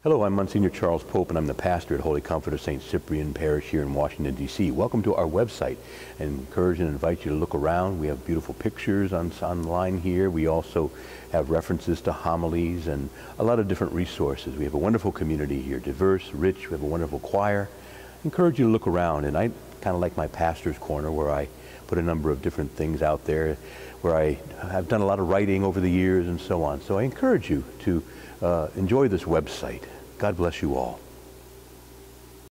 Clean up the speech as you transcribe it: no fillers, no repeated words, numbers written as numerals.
Hello, I'm Monsignor Charles Pope, and I'm the pastor at Holy Comfort of St. Cyprian Parish here in Washington, D.C. Welcome to our website. I encourage and invite you to look around. We have beautiful pictures online here. We also have references to homilies and a lot of different resources. We have a wonderful community here, diverse, rich. We have a wonderful choir. I encourage you to look around, and I kind of like my pastor's corner where I put a number of different things out there, where I have done a lot of writing over the years and so on. So I encourage you to enjoy this website. God bless you all.